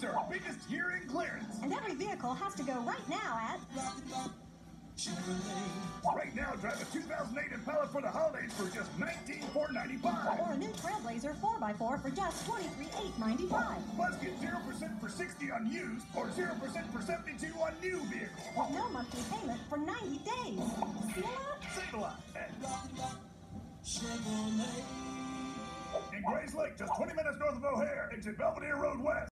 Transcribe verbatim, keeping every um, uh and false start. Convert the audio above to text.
are our biggest year in clearance. And every vehicle has to go right now at... Right now, drive a two thousand eight Impala for the holidays for just nineteen thousand four hundred ninety-five dollars. Or a new Trailblazer four by four for just twenty-three thousand eight hundred ninety-five dollars. Plus, get zero percent for sixty on used or zero percent for seventy-two on new vehicles. With no monthly payment for ninety days. See a lot? Save a lot at in Grays Lake, just twenty minutes north of O'Hare, exit Belvedere Road West.